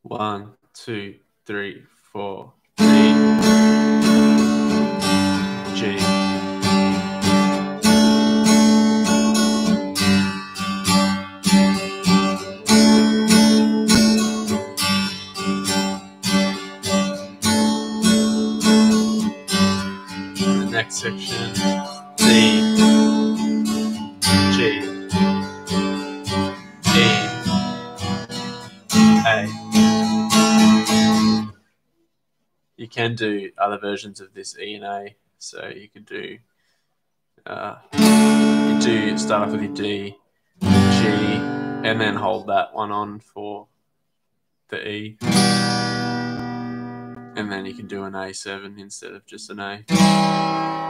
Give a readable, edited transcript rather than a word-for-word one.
1, 2, 3, 4. D, G. The next section, C, G, E, A. You can do other versions of this E and A. So you could do, start off with your D, G, and then hold that one on for the E. And then you can do an A7 instead of just an A.